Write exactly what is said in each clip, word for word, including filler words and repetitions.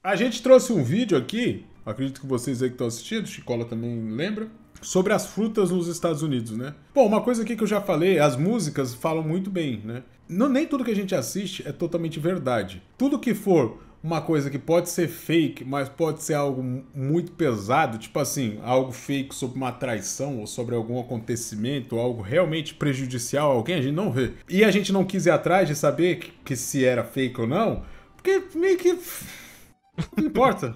A gente trouxe um vídeo aqui, acredito que vocês aí que estão assistindo, Chicola também lembra, sobre as frutas nos Estados Unidos, né? Bom, uma coisa aqui que eu já falei, as músicas falam muito bem, né? Não, nem tudo que a gente assiste é totalmente verdade. Tudo que for uma coisa que pode ser fake, mas pode ser algo muito pesado, tipo assim, algo fake sobre uma traição ou sobre algum acontecimento, ou algo realmente prejudicial a alguém, a gente não vê. E a gente não quis ir atrás de saber que, que se era fake ou não, porque meio que... não importa.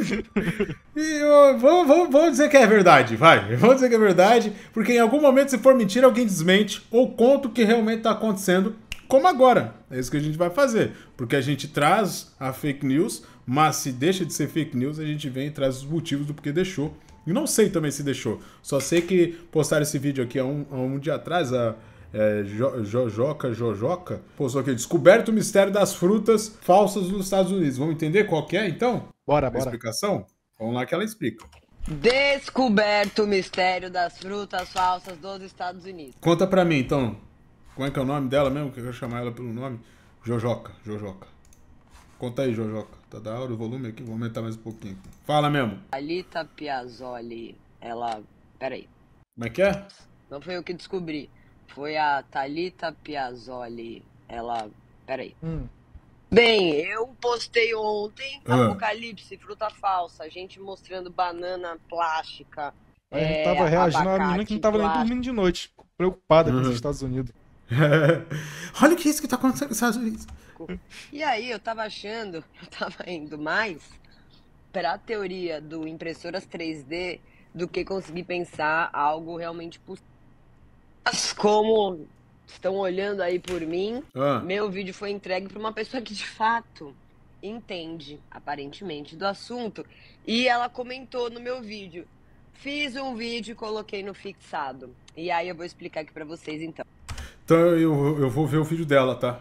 E eu, vamos, vamos, vamos dizer que é verdade, vai. Vamos dizer que é verdade, porque em algum momento, se for mentira, alguém desmente ou conta o que realmente está acontecendo, como agora. É isso que a gente vai fazer. Porque a gente traz a fake news, mas se deixa de ser fake news, a gente vem e traz os motivos do porquê deixou. E não sei também se deixou. Só sei que postaram esse vídeo aqui há um, há um dia atrás, a... É, jo, Jojoca, Jojoca, postou aqui, descoberto o mistério das frutas falsas nos Estados Unidos. Vamos entender qual que é, então? Bora, a bora. explicação? Vamos lá que ela explica. Descoberto o mistério das frutas falsas dos Estados Unidos. Conta pra mim, então. Como é que é o nome dela mesmo? Que eu quero chamar ela pelo nome. Jojoca, Jojoca. Conta aí, Jojoca. Tá da hora o volume aqui? Vou aumentar mais um pouquinho aqui. Fala mesmo. Thalita Piazzoli, ela... Peraí. Como é que é? Não foi eu que descobri. Foi a Thalita Piazzoli, ela... Peraí. Hum. Bem, eu postei ontem Ah. Apocalipse, fruta falsa, gente mostrando banana plástica. A gente é, tava reagindo a uma menina abacate que não tava nem plástico. dormindo de noite, preocupada com Uhum. os Estados Unidos. Olha o que é isso que tá acontecendo nos Estados Unidos. E aí eu tava achando, eu tava indo mais pra teoria do impressoras três D do que conseguir pensar algo realmente possível. Mas como estão olhando aí por mim, Ah. meu vídeo foi entregue pra uma pessoa que de fato entende, aparentemente, do assunto. E ela comentou no meu vídeo. Fiz um vídeo e coloquei no fixado. E aí eu vou explicar aqui pra vocês então. Então eu, eu vou ver o vídeo dela, tá?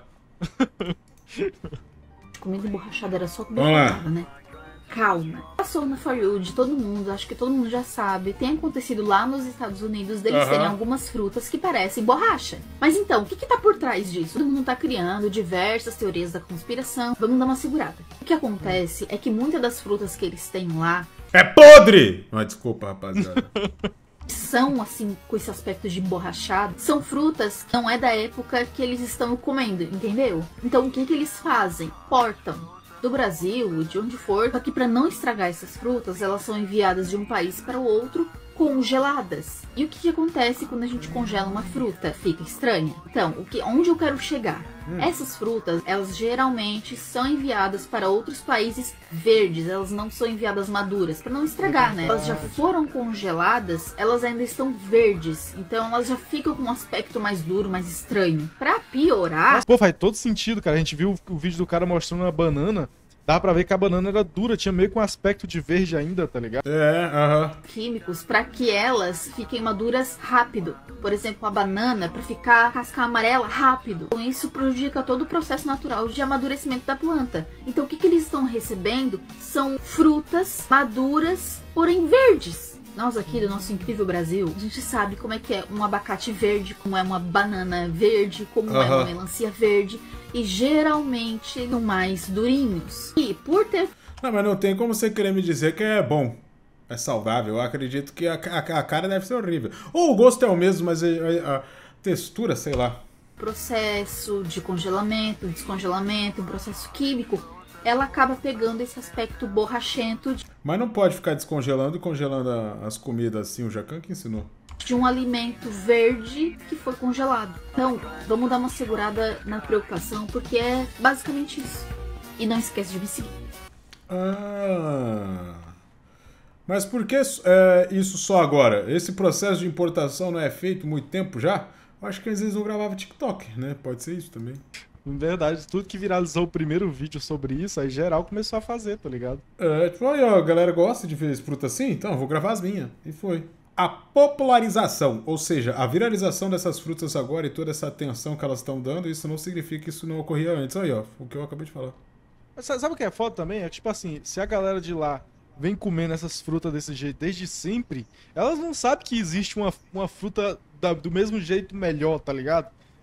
Comida emborrachada era só Vamos lá. comida, né? Calma. Passou no For You de todo mundo, acho que todo mundo já sabe. Tem acontecido lá nos Estados Unidos deles Aham. terem algumas frutas que parecem borracha. Mas então, o que que tá por trás disso? Todo mundo tá criando diversas teorias da conspiração. Vamos dar uma segurada. O que acontece é que muitas das frutas que eles têm lá É podre! Ah, desculpa, rapaziada. são, assim, com esse aspecto de emborrachado, são frutas que não é da época que eles estão comendo, entendeu? Então o que que eles fazem? Portam do Brasil, de onde for, só que para não estragar essas frutas, elas são enviadas de um país para o outro congeladas. E o que que acontece quando a gente congela uma fruta? Fica estranha. Então, o que, onde eu quero chegar? Hum. Essas frutas, elas geralmente são enviadas para outros países verdes, elas não são enviadas maduras, para não estragar, né? Elas já foram congeladas, elas ainda estão verdes, então elas já ficam com um aspecto mais duro, mais estranho. Para piorar, Pô, faz todo sentido, cara. A gente viu o vídeo do cara mostrando uma banana. Dá pra ver que a banana era dura, tinha meio com um aspecto de verde ainda, tá ligado? É, aham. químicos para que elas fiquem maduras rápido. Por exemplo, a banana para ficar casca amarela rápido. Então isso prejudica todo o processo natural de amadurecimento da planta. Então o que, que eles estão recebendo são frutas maduras, porém verdes. Nós aqui do nosso incrível Brasil, a gente sabe como é que é um abacate verde, como é uma banana verde, como é uma Aham. melancia verde. E geralmente são mais durinhos. E por ter Não, mas não tem como você querer me dizer que é bom. É saudável. Eu acredito que a, a, a cara deve ser horrível. Ou o gosto é o mesmo, mas a, a- a textura, sei lá. processo de congelamento, descongelamento, um processo químico, ela acaba pegando esse aspecto borrachento de, Mas não pode ficar descongelando e congelando a- as comidas assim. O Jacan que ensinou. de um alimento verde que foi congelado. Então, vamos dar uma segurada na preocupação, porque é basicamente isso. E não esquece de me seguir. Ah. Mas por que é, isso só agora? Esse processo de importação não é feito há muito tempo já? Eu acho que às vezes não gravava TikTok, né? Pode ser isso também. Em verdade, tudo que viralizou o primeiro vídeo sobre isso, aí geral começou a fazer, tá ligado? É, tipo, aí, ó, a galera gosta de ver fruta assim, então eu vou gravar as minhas. E foi. A popularização, ou seja, a viralização dessas frutas agora e toda essa atenção que elas estão dando, isso não significa que isso não ocorria antes. Aí, ó, o que eu acabei de falar. Mas sa- sabe o que é foda também? É tipo assim, se a galera de lá vem comendo essas frutas desse jeito desde sempre, elas não sabem que existe uma, uma fruta da- do mesmo jeito melhor, tá ligado?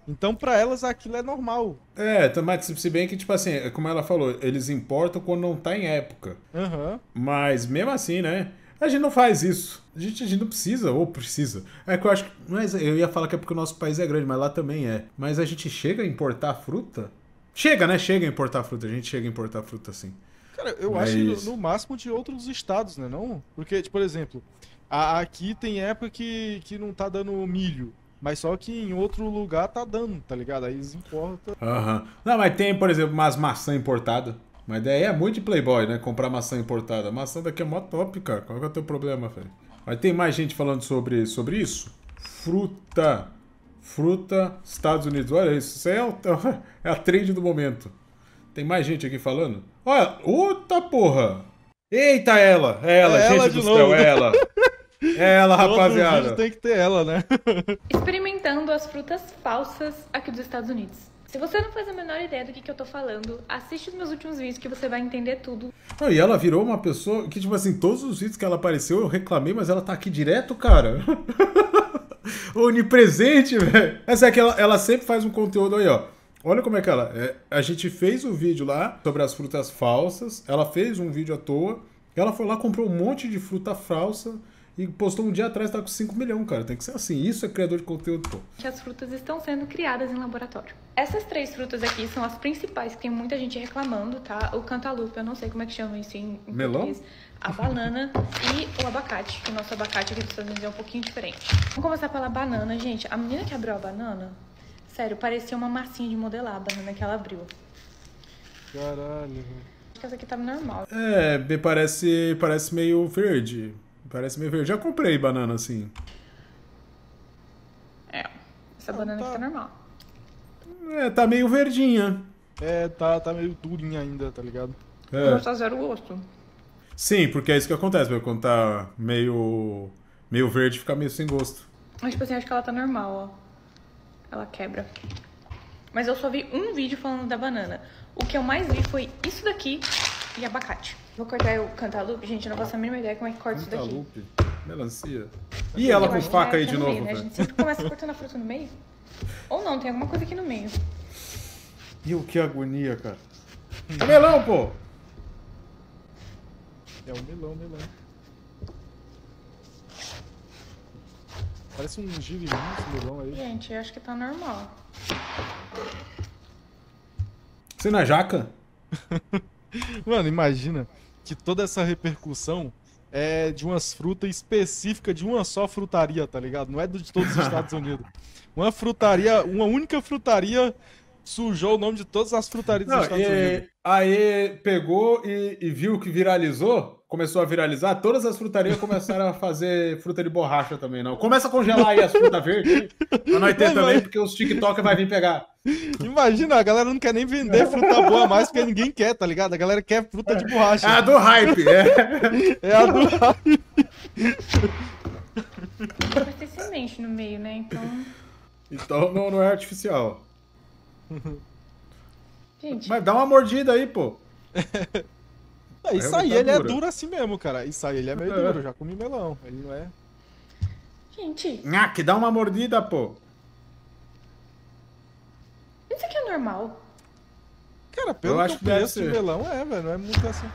Então, pra elas, aquilo é normal. É, mas se bem que, tipo assim, é como ela falou, eles importam quando não tá em época. Aham. Mas mesmo assim, né? A gente não faz isso. A gente, a gente não precisa, ou precisa. É que eu acho que. Mas eu ia falar que é porque o nosso país é grande, mas lá também é. Mas a gente chega a importar fruta? Chega, né? Chega a importar fruta. A gente chega a importar fruta, sim. Cara, eu Mas- acho que no, no máximo de outros estados, né? Não? Porque, tipo, por exemplo, a- aqui tem época que, que não tá dando milho. Mas só que em outro lugar tá dando, tá ligado? Aí eles importam. Aham. Não, mas tem, por exemplo, umas maçã importada. Mas daí é muito de playboy, né? Comprar maçã importada. Maçã daqui é mó top, cara. Qual que é o teu problema, velho? Mas tem mais gente falando sobre, sobre isso? Fruta. Fruta, Estados Unidos. Olha isso. Isso aí é, o- é a trend do momento. Tem mais gente aqui falando? Olha, outra porra! Eita, ela! É ela, É gente ela do de céu, novo. é ela! É ela, Todo rapaziada! vídeo tem que ter ela, né? Experimentando as frutas falsas aqui dos Estados Unidos. Se você não faz a menor ideia do que, que eu tô falando, assiste os meus últimos vídeos que você vai entender tudo. Não, e ela virou uma pessoa que, tipo assim, todos os vídeos que ela apareceu eu reclamei, mas ela tá aqui direto, cara. Onipresente, velho. Essa é que ela, ela sempre faz um conteúdo aí, ó. Olha como é que ela. É, a gente fez o vídeo lá sobre as frutas falsas. Ela fez um vídeo à toa. Ela foi lá, comprou um monte de fruta falsa e postou um dia atrás, tá com cinco milhões, cara. Tem que ser assim. Isso é criador de conteúdo, pô. Que as frutas estão sendo criadas em laboratório. Essas três frutas aqui são as principais, que tem muita gente reclamando, tá? O cantaloupe, eu não sei como é que chama isso em, em Melão? português. A banana e o abacate, que o nosso abacate aqui dos Estados Unidos é um pouquinho diferente. Vamos começar pela banana, gente. A menina que abriu a banana, sério, parecia uma massinha de modelar a banana que ela abriu. Caralho, velho. Acho que essa aqui tá normal. É, me parece, parece meio verde. Parece meio verde. Já comprei banana assim. É, essa banana tá. aqui tá normal. É, tá meio verdinha. É, tá, tá meio durinha ainda, tá ligado? É. Mas tá zero gosto. Sim, porque é isso que acontece, meu. Quando tá meio, meio verde, fica meio sem gosto. Mas, tipo assim, acho que ela tá normal, ó. Ela quebra. Mas eu só vi um vídeo falando da banana. O que eu mais vi foi isso daqui e abacate. Vou cortar o cantaloupe. Gente, eu não faço a mínima ideia como é que corta isso daqui. Cantaloupe, melancia. E ela Eu com acho que faca é- aí é de no novo, meio, né? A velho. gente sempre começa cortando a fruta no meio. Ou não, tem alguma coisa aqui no meio. E o que agonia, cara. É melão, pô! É um melão, melão. Parece um girilim esse melão aí. Gente, eu acho que tá normal. Você na jaca? Mano, imagina que toda essa repercussão é de umas frutas específicas de uma só frutaria, tá ligado? Não é de todos os Estados Unidos. Uma frutaria, uma única frutaria sujou o nome de todas as frutarias dos Não, Estados e- Unidos. aí pegou e, e viu que viralizou, começou a viralizar, todas as frutarias começaram a fazer fruta de borracha também, não. Começa a congelar aí as frutas verdes, pra nós ter Mas, também, mas- porque os TikTok vai vir pegar. Imagina, a galera não quer nem vender fruta boa mais porque ninguém quer, tá ligado? A galera quer fruta de É borracha. a do hype, é. É a do Mas tem semente no meio, né? Então. Então não, não é artificial. Gente, Mas dá uma mordida aí, pô. É, isso Aí aí, tá ele é dura. duro assim mesmo, cara. Isso aí, ele é meio É. duro. Eu já comi melão. Ele não é. gente, Ah, que dá uma mordida, pô. isso aqui é normal. Cara, pelo Eu que acho eu que deve conheço de ser. melão, é, velho. Não é muito assim.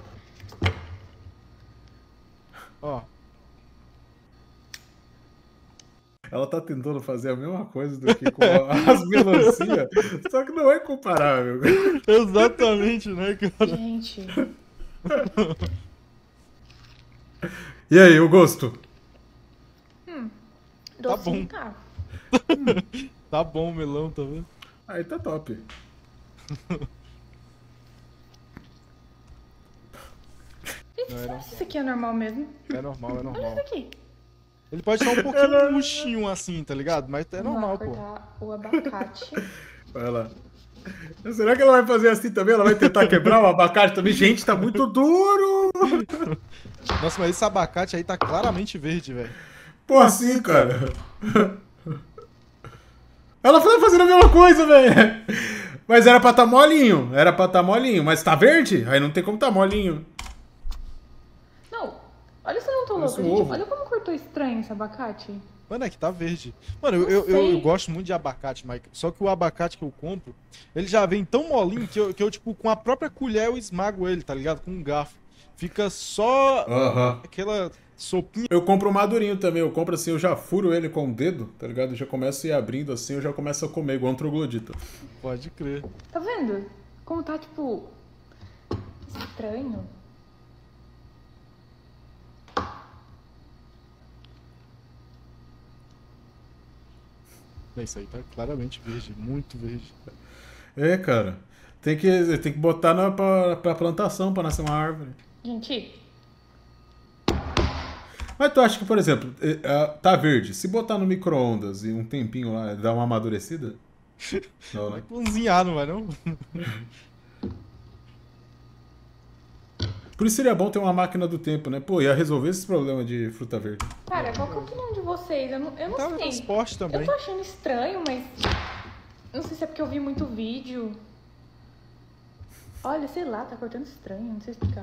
Ó. Ela tá tentando fazer a mesma coisa do que com a- as melancia, só que não é comparável. Exatamente, né, cara? Gente. E aí, o gosto? Docinho bom. tá. Tá bom o melão, tá vendo? Aí tá top. Gente, Não, sabe era- se isso aqui é normal mesmo? É normal, é Olha normal. isso aqui. Ele pode estar um pouquinho murchinho assim, tá ligado? Mas é normal, Vou pô. cortar o abacate. Vai lá. Será que ela vai fazer assim também? Ela vai tentar quebrar o abacate também? Gente, tá muito duro! Nossa, mas esse abacate aí tá claramente verde, velho. Pô, assim, cara. Ela foi fazendo a mesma coisa, velho. Mas era pra tá molinho. Era pra tá molinho. Mas tá verde? Aí não tem como tá molinho. Não, olha se eu não tô Parece louca, um gente. ovo. Olha como cortou estranho esse abacate. Mano, é que tá verde. Mano, eu, eu, eu, eu gosto muito de abacate, Mike. Só que o abacate que eu compro, ele já vem tão molinho que eu, que eu tipo, com a própria colher eu esmago ele, tá ligado? Com um garfo. Fica só Aham. aquela sopinha. Eu compro o madurinho também, eu compro assim, eu já furo ele com o dedo, tá ligado? Eu já começo a ir abrindo assim, eu já começo a comer, igual um troglodita. Pode crer. Tá vendo? Como tá, tipo, estranho. Isso aí tá claramente verde, muito verde. É, cara. Tem que, tem que botar na, pra, pra plantação, pra nascer uma árvore. Gente, Mas tu acha que, por exemplo, eh, ah, tá verde, se botar no micro-ondas e um tempinho lá, dá uma amadurecida? Não, Vai né? cozinhar, não vai não? Por isso seria bom ter uma máquina do tempo, né? Pô, ia resolver esses problemas de fruta verde. cara, qual que é a opinião de vocês? Eu não, eu não Tá sei. transporte também. Eu tô achando estranho, mas... Não sei se é porque eu vi muito vídeo. Olha, sei lá, tá cortando estranho, não sei explicar.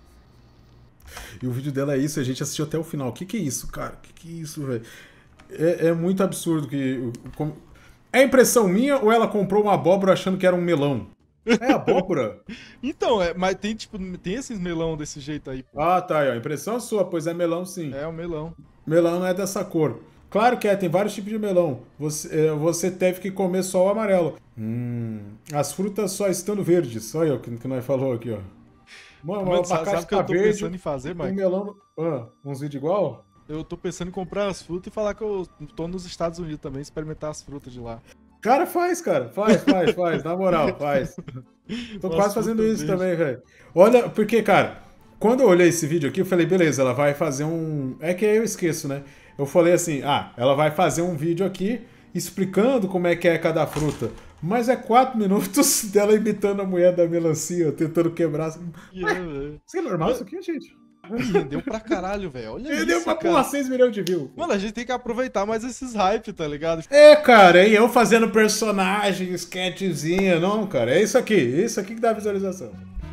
E o vídeo dela é isso, a gente assistiu até o final. O que que é isso, cara? O que que é isso, velho? É, é muito absurdo que... como- É impressão minha ou ela comprou uma abóbora achando que era um melão? É abóbora? Então, é, mas tem tipo, tem esses melão desse jeito aí, pô. Ah, tá aí, ó. Impressão é sua, pois é melão sim. É o melão. Melão não é dessa cor. Claro que é, tem vários tipos de melão. Você, é, você teve que comer só o amarelo. Hum, as frutas só estando verdes. Olha o que, que nós falou aqui, ó. Mano, Mano, o sabe, abacate sabe o que eu tá tô verde, pensando em fazer, o Mike? melão... Ah, uns vídeos igual? Eu tô pensando em comprar as frutas e falar que eu tô nos Estados Unidos também, experimentar as frutas de lá. Cara, faz, cara. Faz, faz, faz. Na moral, faz. Tô Umas quase fazendo frutas isso verdes. também, velho. Olha, porque, cara, quando eu olhei esse vídeo aqui, eu falei, beleza, ela vai fazer um... É que aí eu esqueço, né? Eu falei assim, ah, ela vai fazer um vídeo aqui explicando como é que é cada fruta. Mas é quatro minutos dela imitando a mulher da melancia, tentando quebrar. E é, velho. Isso é normal isso aqui, gente? E rendeu pra caralho, velho. Olha Ele deu isso, pra cara. porra seis milhões de views. Mano, a gente tem que aproveitar mais esses hype, tá ligado? É, cara, e eu fazendo personagem, sketchzinha, não, cara, é isso aqui, é isso aqui que dá visualização.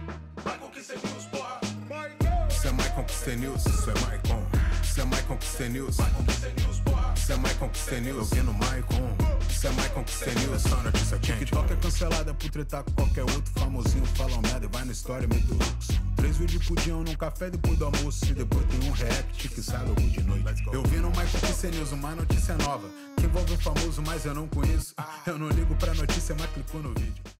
Isso é Maicon Conquista News, isso é Maicon. Isso é Maicon Conquista News. Isso é Maicon Conquista News, eu vi no Maicon. Isso é Maicon Conquista News, só notícia quente. TikTok é cancelada por tretar com qualquer outro famosinho. Fala merda e vai na história, meio do luxo. Três vídeos por dia num café depois do almoço. E depois tem um react que sai logo de noite. Eu vi no Maicon Conquista News uma notícia nova que envolve um famoso, mas eu não conheço. Eu não ligo pra notícia, mas clicou no vídeo.